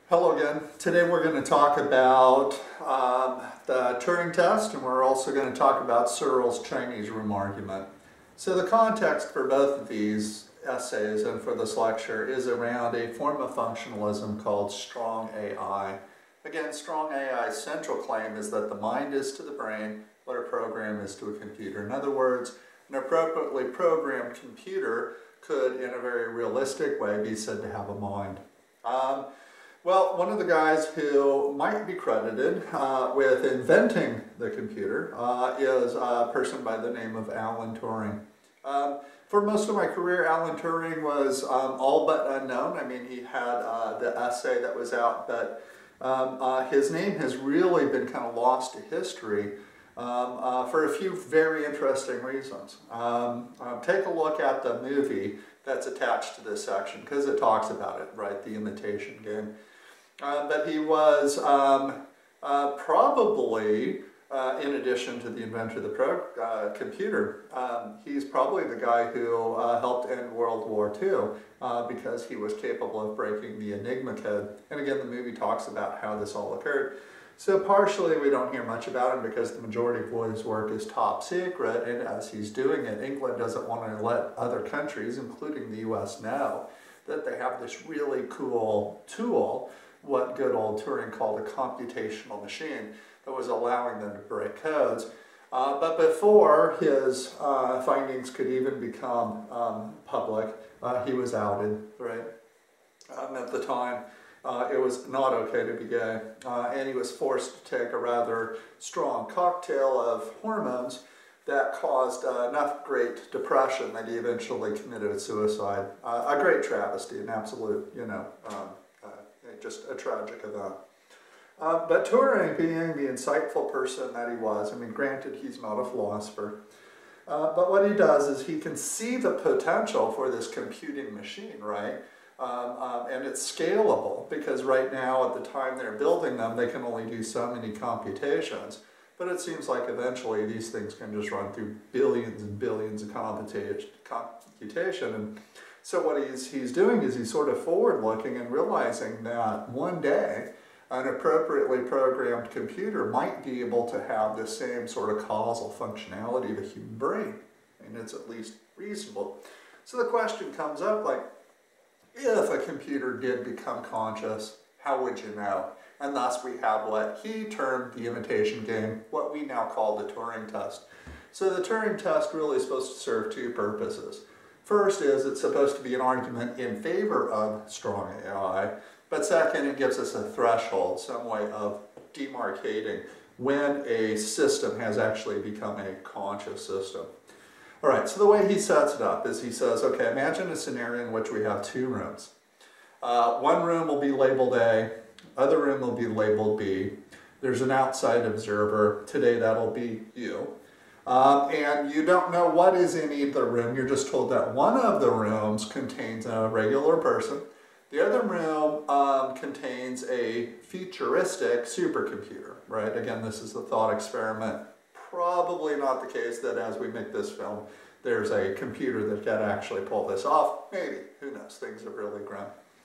Hello again. Today we're going to talk about the Turing test, and we're also going to talk about Searle's Chinese room argument. So the context for both of these essays and for this lecture is around a form of functionalism called strong AI. Again, strong AI's central claim is that the mind is to the brain what a program is to a computer. In other words, an appropriately programmed computer could, in a very realistic way, be said to have a mind. Well, one of the guys who might be credited with inventing the computer is a person by the name of Alan Turing. For most of my career, Alan Turing was all but unknown. I mean, he had the essay that was out, but his name has really been kind of lost to history for a few very interesting reasons. Take a look at the movie that's attached to this section, because it talks about it, right, the imitation game. But he was probably, in addition to the inventor of the computer, he's probably the guy who helped end World War II because he was capable of breaking the Enigma code. And again, the movie talks about how this all occurred. So partially we don't hear much about him because the majority of his work is top secret, and as he's doing it, England doesn't want to let other countries, including the US, know that they have this really cool tool, what good old Turing called a computational machine, that was allowing them to break codes. But before his findings could even become public, he was outed, right? At the time, it was not okay to be gay, and he was forced to take a rather strong cocktail of hormones that caused enough great depression that he eventually committed suicide. A great travesty, an absolute, just a tragic event. But Turing, being the insightful person that he was, I mean, granted, he's not a philosopher, but what he does is he can see the potential for this computing machine, right? And it's scalable, because right now, at the time they're building them, they can only do so many computations. But it seems like eventually these things can just run through billions and billions of computation. And so what he's doing is he's sort of forward-looking and realizing that one day an appropriately programmed computer might be able to have the same sort of causal functionality of a human brain. And it's at least reasonable. So the question comes up, like, if a computer did become conscious, how would you know? And thus we have what he termed the imitation game, what we now call the Turing test. So the Turing test really is supposed to serve two purposes. First is it's supposed to be an argument in favor of strong AI, but second, it gives us a threshold, some way of demarcating when a system has actually become a conscious system. All right, so the way he sets it up is he says, okay, imagine a scenario in which we have two rooms. One room will be labeled A, other room will be labeled B. There's an outside observer. Today that'll be you. And you don't know what is in either room. You're just told that one of the rooms contains a regular person. The other room contains a futuristic supercomputer, right? Again, this is a thought experiment. Probably not the case that as we make this film, there's a computer that can actually pull this off. Maybe, who knows, things have really grown.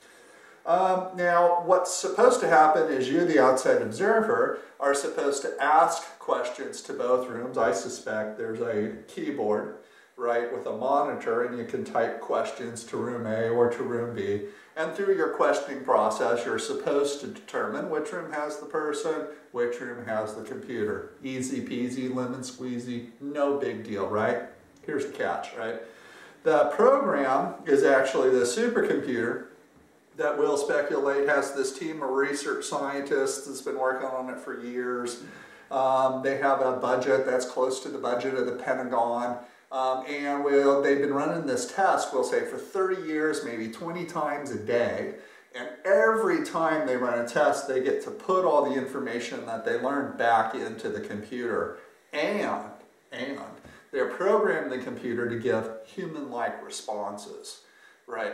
Now, what's supposed to happen is you, the outside observer, are supposed to ask questions to both rooms. I suspect there's a keyboard, right, with a monitor, and you can type questions to room A or to room B. And through your questioning process, you're supposed to determine which room has the person, which room has the computer. Easy peasy, lemon squeezy, no big deal, right? Here's the catch, right? The program is actually the supercomputer that we'll speculate has this team of research scientists that's been working on it for years. They have a budget that's close to the budget of the Pentagon. And they've been running this test, we'll say, for 30 years, maybe 20 times a day. And every time they run a test, they get to put all the information that they learned back into the computer. And they're programming the computer to give human-like responses, right?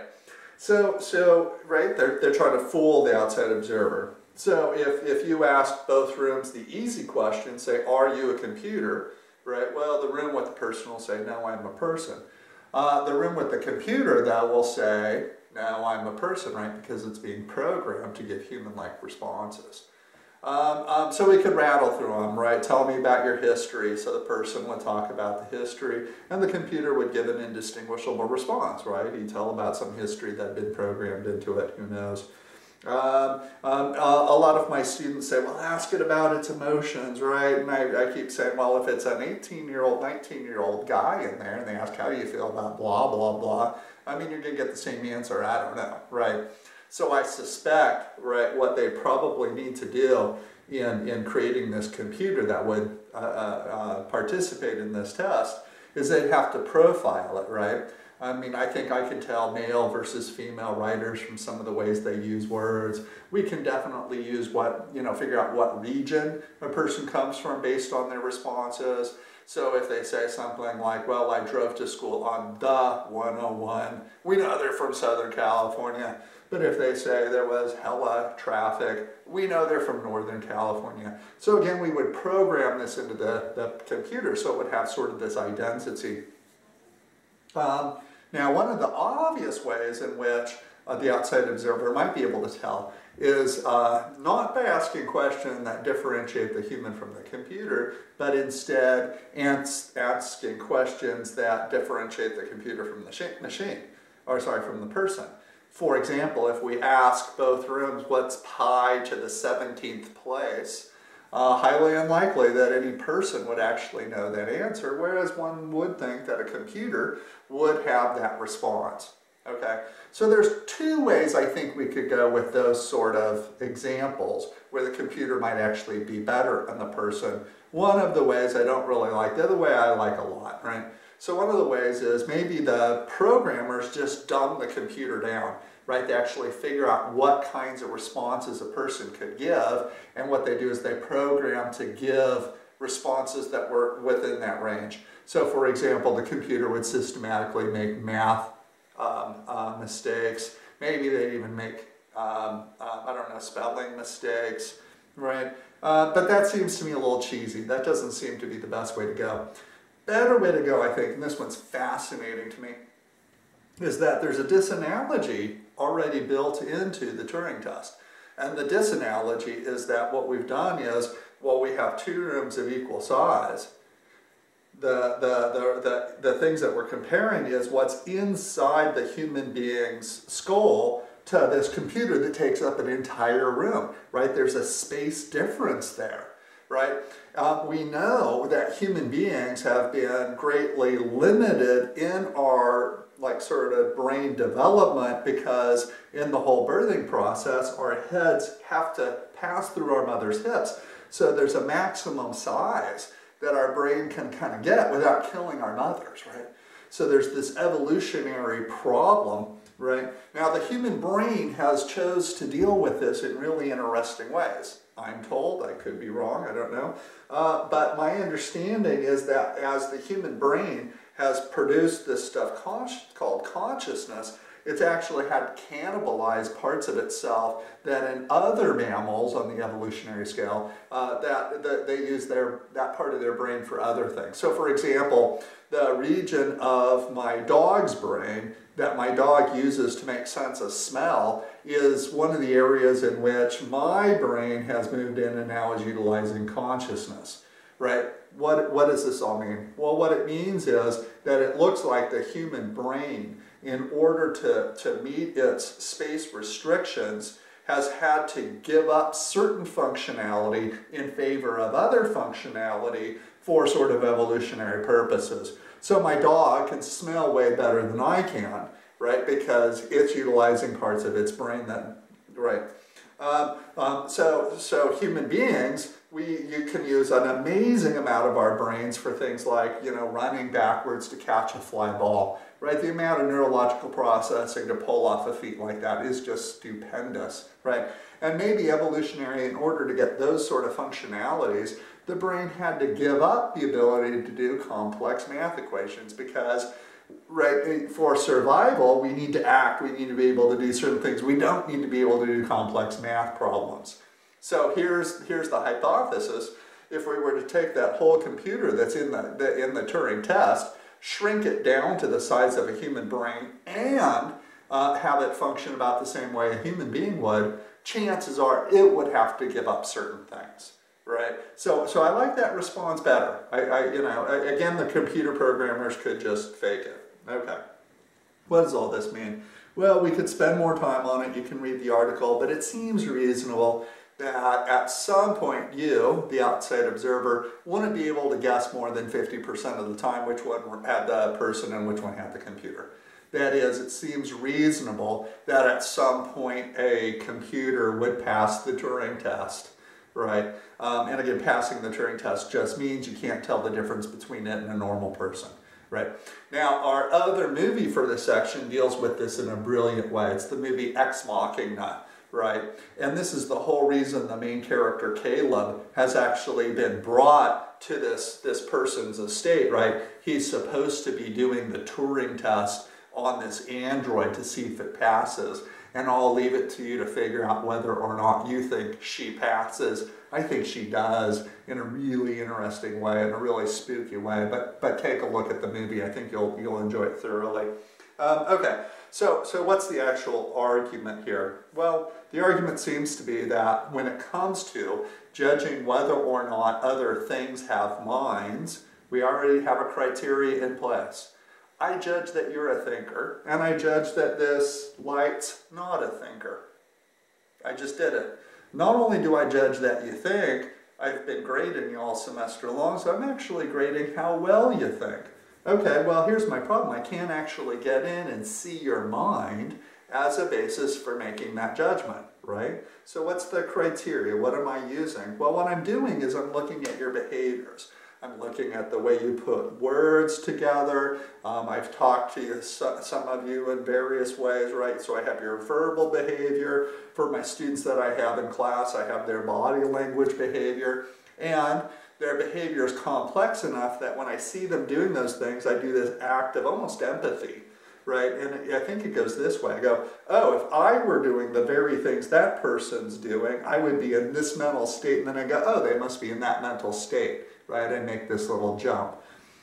So right, they're trying to fool the outside observer. So if you ask both rooms the easy question, say, are you a computer? Right, well, the room with the person will say, no, I'm a person. The room with the computer, though, will say, No, I'm a person, right? Because it's being programmed to give human-like responses. So we could rattle through them, right? Tell me about your history. So the person would talk about the history, and the computer would give an indistinguishable response, right? He'd tell about some history that had been programmed into it, who knows. A lot of my students say, well, ask it about its emotions, right? And I keep saying, well, if it's an 18-year-old, 19-year-old guy in there, and they ask, how do you feel about blah, blah, blah, I mean, you're going to get the same answer, I don't know, right? So I suspect, right, what they probably need to do in creating this computer that would participate in this test is they'd have to profile it, right? I mean, I think I can tell male versus female writers from some of the ways they use words. We can definitely use figure out what region a person comes from based on their responses. So if they say something like, well, I drove to school on the 101, we know they're from Southern California. But if they say there was hella traffic, we know they're from Northern California. So again, we would program this into the computer so it would have sort of this identity. Now, one of the obvious ways in which the outside observer might be able to tell is not by asking questions that differentiate the human from the computer, but instead asking questions that differentiate the computer from from the person. For example, if we ask both rooms what's pi to the 17th place, highly unlikely that any person would actually know that answer, whereas one would think that a computer would have that response. Okay, so there's two ways I think we could go with those sort of examples where the computer might actually be better than the person. One of the ways I don't really like, the other way I like a lot, right? So one of the ways is maybe the programmers just dumb the computer down, right? They actually figure out what kinds of responses a person could give, and what they do is they program to give responses that were within that range. So for example, the computer would systematically make math mistakes. Maybe they'd even make, I don't know, spelling mistakes, right? But that seems to me a little cheesy. That doesn't seem to be the best way to go. Better way to go, I think, and this one's fascinating to me, is that there's a disanalogy already built into the Turing test. And the disanalogy is that what we've done is, well, we have two rooms of equal size. The things that we're comparing is what's inside the human being's skull to this computer that takes up an entire room, right? There's a space difference there, right? We know that human beings have been greatly limited in our sort of brain development because in the whole birthing process, our heads have to pass through our mother's hips. So there's a maximum size that our brain can kind of get without killing our mothers, right? So there's this evolutionary problem, right? Now the human brain has chose to deal with this in really interesting ways. I'm told, I could be wrong, I don't know. But my understanding is that as the human brain has produced this stuff called consciousness, it's actually had cannibalized parts of itself that in other mammals on the evolutionary scale, that they use that part of their brain for other things. So for example, the region of my dog's brain that my dog uses to make sense of smell is one of the areas in which my brain has moved in and now is utilizing consciousness, right? What does this all mean? Well, what it means is that it looks like the human brain, in order to meet its space restrictions, has had to give up certain functionality in favor of other functionality for sort of evolutionary purposes. So my dog can smell way better than I can, right? Because it's utilizing parts of its brain then, right? So human beings, you can use an amazing amount of our brains for things like, running backwards to catch a fly ball, right? The amount of neurological processing to pull off a feat like that is just stupendous, right? And maybe evolutionary, in order to get those sort of functionalities, the brain had to give up the ability to do complex math equations because, right, for survival, we need to act, we need to be able to do certain things. We don't need to be able to do complex math problems. So here's the hypothesis. If we were to take that whole computer that's in the Turing test, shrink it down to the size of a human brain, and have it function about the same way a human being would, chances are it would have to give up certain things, right? So I like that response better. Again, the computer programmers could just fake it. Okay. What does all this mean? Well, we could spend more time on it. You can read the article, but it seems reasonable that at some point you, the outside observer, wouldn't be able to guess more than 50% of the time which one had the person and which one had the computer. That is, it seems reasonable that at some point a computer would pass the Turing test, right? And again, passing the Turing test just means you can't tell the difference between it and a normal person. Right. Now, our other movie for this section deals with this in a brilliant way. It's the movie Ex Machina, right? And this is the whole reason the main character, Caleb, has actually been brought to this person's estate, right? He's supposed to be doing the Turing test on this android to see if it passes. And I'll leave it to you to figure out whether or not you think she passes. I think she does in a really interesting way, in a really spooky way. But take a look at the movie. I think you'll enjoy it thoroughly. Okay, so what's the actual argument here? Well, the argument seems to be that when it comes to judging whether or not other things have minds, we already have a criteria in place. I judge that you're a thinker, and I judge that this light's not a thinker. I just did it. Not only do I judge that you think, I've been grading you all semester long, so I'm actually grading how well you think. Okay, well, here's my problem. I can't actually get in and see your mind as a basis for making that judgment, right? So what's the criteria? What am I using? Well, what I'm doing is I'm looking at your behaviors. I'm looking at the way you put words together. I've talked to you, some of you in various ways, right? So I have your verbal behavior. For my students that I have in class, I have their body language behavior. And their behavior is complex enough that when I see them doing those things, I do this act of almost empathy, right? And I think it goes this way. I go, oh, if I were doing the very things that person's doing, I would be in this mental state. And then I go, oh, they must be in that mental state. Right, I make this little jump.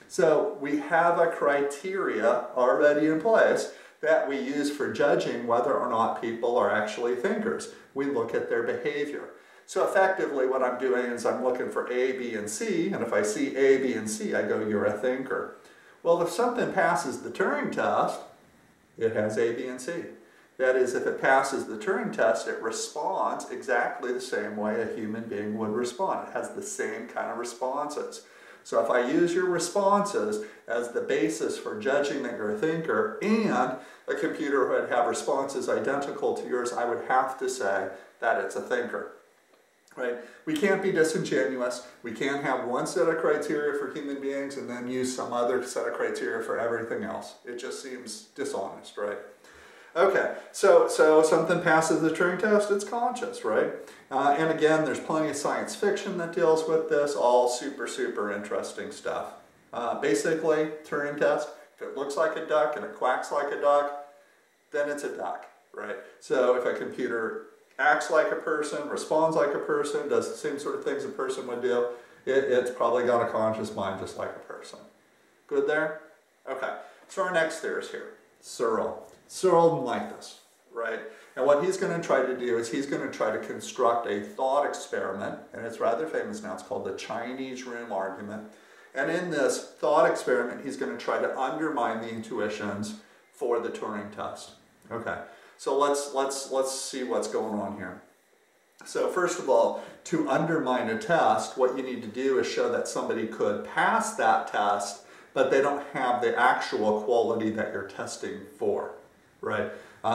So we have a criteria already in place that we use for judging whether or not people are actually thinkers. We look at their behavior. So effectively what I'm doing is I'm looking for A, B, and C, and if I see A, B, and C, I go, you're a thinker. Well, if something passes the Turing test, it has A, B, and C. That is, if it passes the Turing test, it responds exactly the same way a human being would respond. It has the same kind of responses. So if I use your responses as the basis for judging that you're a thinker, and a computer would have responses identical to yours, I would have to say that it's a thinker. Right? We can't be disingenuous. We can't have one set of criteria for human beings and then use some other set of criteria for everything else. It just seems dishonest, right? Okay, so something passes the Turing test, it's conscious, right? And again, there's plenty of science fiction that deals with this, all super interesting stuff. Basically, Turing test, if it looks like a duck and it quacks like a duck, then it's a duck, right? So if a computer acts like a person, responds like a person, does the same sort of things a person would do, it's probably got a conscious mind just like a person. Good there? Okay, so our next theorist here, Searle. Searle didn't like this, right? And what he's going to try to do is he's going to try to construct a thought experiment, and it's rather famous now. It's called the Chinese room argument. And in this thought experiment, he's going to try to undermine the intuitions for the Turing test. Okay, so let's see what's going on here. So first of all, to undermine a test, what you need to do is show that somebody could pass that test, but they don't have the actual quality that you're testing for. Right.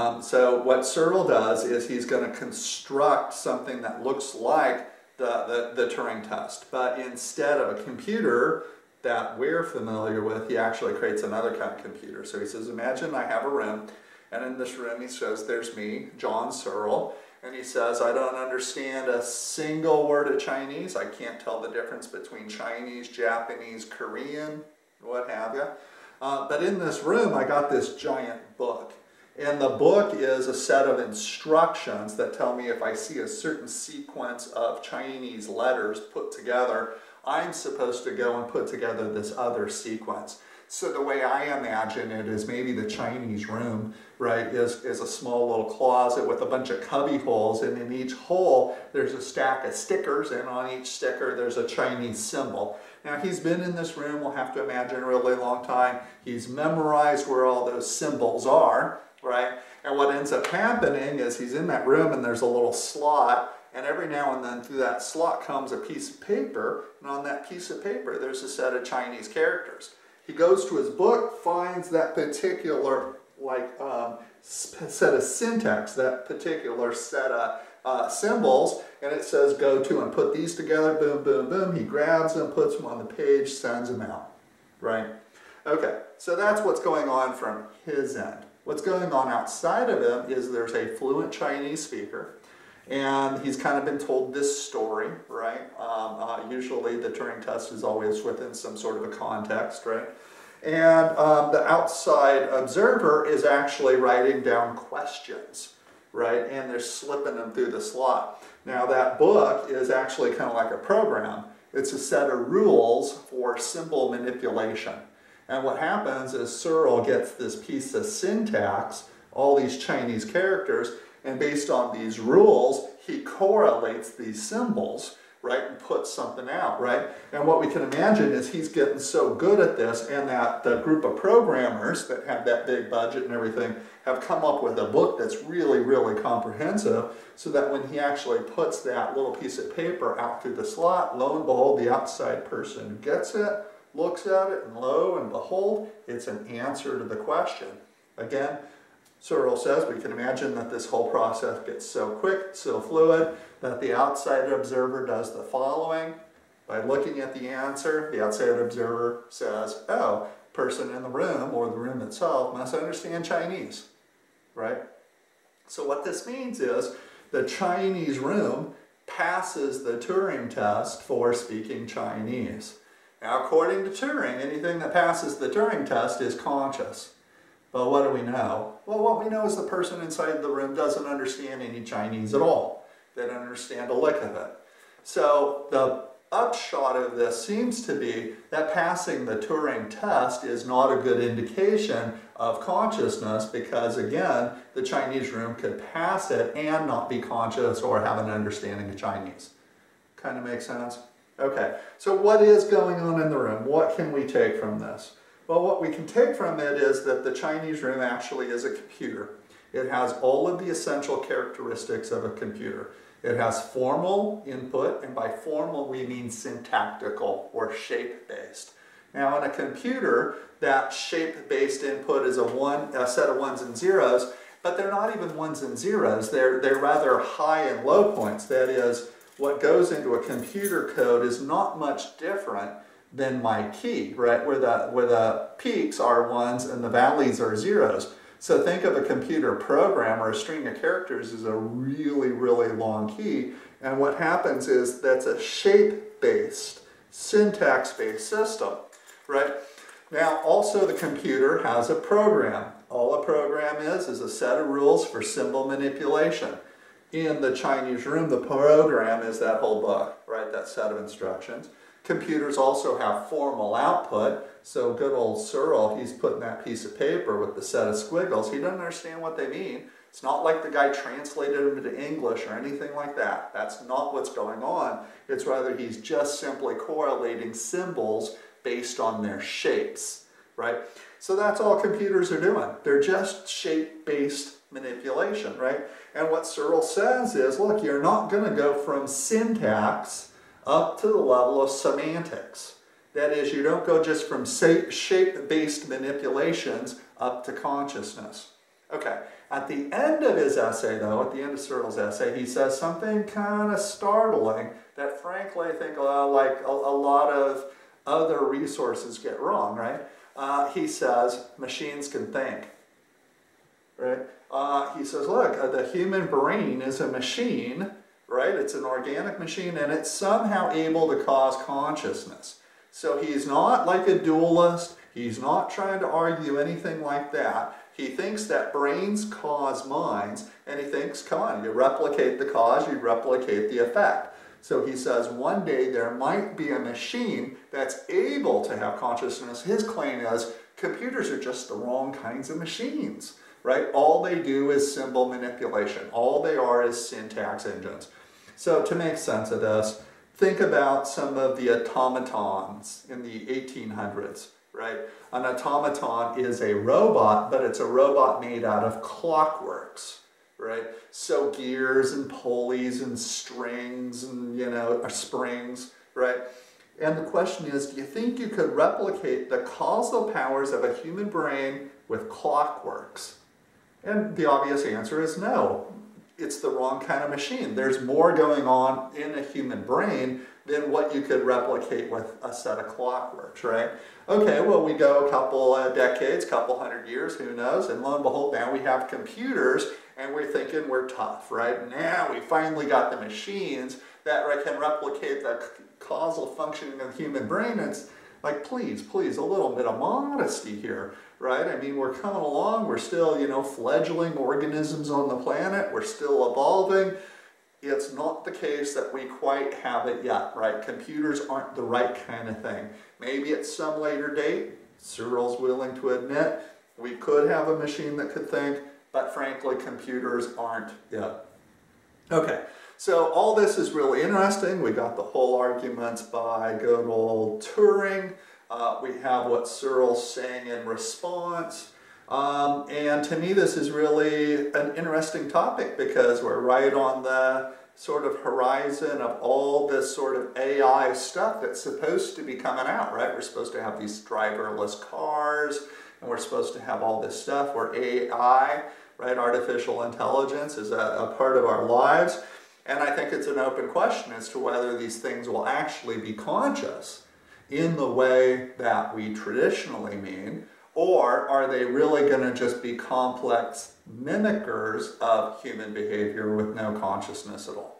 So what Searle does is he's going to construct something that looks like the Turing test, but instead of a computer that we're familiar with, he actually creates another kind of computer. So he says, imagine I have a room, and in this room he says, there's me, John Searle, and he says, I don't understand a single word of Chinese. I can't tell the difference between Chinese, Japanese, Korean, what have you. But in this room I got this giant book. And the book is a set of instructions that tell me if I see a certain sequence of Chinese letters put together, I'm supposed to go and put together this other sequence. So the way I imagine it is maybe the Chinese room, right, is a small little closet with a bunch of cubby holes, and in each hole there's a stack of stickers, and on each sticker there's a Chinese symbol. Now he's been in this room, we'll have to imagine, a really long time. He's memorized where all those symbols are, right? And what ends up happening is he's in that room and there's a little slot, and every now and then through that slot comes a piece of paper, and on that piece of paper there's a set of Chinese characters. He goes to his book, finds that particular set of syntax, that particular set of symbols, and it says go to and put these together, boom, boom, boom. He grabs them, puts them on the page, sends them out, right? Okay, so that's what's going on from his end. What's going on outside of him is there's a fluent Chinese speaker, and he's kind of been told this story, right? Usually the Turing test is always within some sort of a context, right? And the outside observer is actually writing down questions, right? And they're slipping them through the slot. Now that book is actually kind of like a program. It's a set of rules for symbol manipulation. And what happens is Searle gets this piece of syntax, all these Chinese characters, and based on these rules, he correlates these symbols, right, and puts something out, right? And what we can imagine is he's getting so good at this, and that the group of programmers that have that big budget and everything have come up with a book that's really, really comprehensive, so that when he actually puts that little piece of paper out through the slot, lo and behold, the outside person gets it, looks at it, and lo and behold, it's an answer to the question. Again, Searle says we can imagine that this whole process gets so quick, so fluid, that the outside observer does the following. By looking at the answer, the outside observer says, oh, person in the room, or the room itself, must understand Chinese, right? So what this means is the Chinese room passes the Turing test for speaking Chinese. Now, according to Turing, anything that passes the Turing test is conscious. But what do we know? Well, what we know is the person inside the room doesn't understand any Chinese at all. They don't understand a lick of it. So the upshot of this seems to be that passing the Turing test is not a good indication of consciousness, because again, the Chinese room could pass it and not be conscious or have an understanding of Chinese. Kind of makes sense? Okay, so what is going on in the room? What can we take from this? Well, what we can take from it is that the Chinese room actually is a computer. It has all of the essential characteristics of a computer. It has formal input, and by formal we mean syntactical or shape-based. Now in a computer, that shape-based input is a set of ones and zeros, but they're not even ones and zeros. They're rather high and low points. That is, what goes into a computer code is not much different than my key, right? Where the peaks are ones and the valleys are zeros. So think of a computer program or a string of characters as a really, really long key. And what happens is that's a shape-based, syntax-based system, right? Now, also the computer has a program. All a program is a set of rules for symbol manipulation. In the Chinese room, the program is that whole book, right? That set of instructions. Computers also have formal output, so good old Searle, he's putting that piece of paper with the set of squiggles. He doesn't understand what they mean. It's not like the guy translated them into English or anything like that. That's not what's going on. It's rather he's just simply correlating symbols based on their shapes, right? So that's all computers are doing. They're just shape-based manipulation, right? And what Searle says is, look, you're not going to go from syntax up to the level of semantics. That is, you don't go just from shape-based manipulations up to consciousness. Okay, at the end of his essay though, at the end of Searle's essay, he says something kind of startling that frankly I think like a lot of other resources get wrong, right? He says, machines can think, right? He says, look, the human brain is a machine, right? It's an organic machine, and it's somehow able to cause consciousness. So he's not like a dualist. He's not trying to argue anything like that. He thinks that brains cause minds, and he thinks, come on, you replicate the cause, you replicate the effect. So he says one day there might be a machine that's able to have consciousness. His claim is computers are just the wrong kinds of machines, right? All they do is symbol manipulation. All they are is syntax engines. So to make sense of this, think about some of the automatons in the 1800s, right? An automaton is a robot, but it's a robot made out of clockworks, right? So gears and pulleys and strings and, springs, right? And the question is, do you think you could replicate the causal powers of a human brain with clockworks? And the obvious answer is no. It's the wrong kind of machine. There's more going on in a human brain than what you could replicate with a set of clockworks, right? Okay, well, we go a couple decades, couple hundred years, who knows, and lo and behold, now we have computers, and we're thinking we're tough, right? Now we finally got the machines that can replicate the causal functioning of the human brain. It's like, please, a little bit of modesty here, right? I mean, we're coming along, we're still, fledgling organisms on the planet, we're still evolving. It's not the case that we quite have it yet, right? Computers aren't the right kind of thing. Maybe at some later date, Cyril's willing to admit, we could have a machine that could think, but frankly, computers aren't yet. Okay, so all this is really interesting. We got the whole arguments by good old Turing. We have what Cyril's saying in response. And to me, this is really an interesting topic because we're right on the sort of horizon of all this sort of AI stuff that's supposed to be coming out, right? We're supposed to have these driverless cars, and we're supposed to have all this stuff where AI, right, artificial intelligence is a part of our lives. And I think it's an open question as to whether these things will actually be conscious in the way that we traditionally mean, or are they really going to just be complex mimickers of human behavior with no consciousness at all?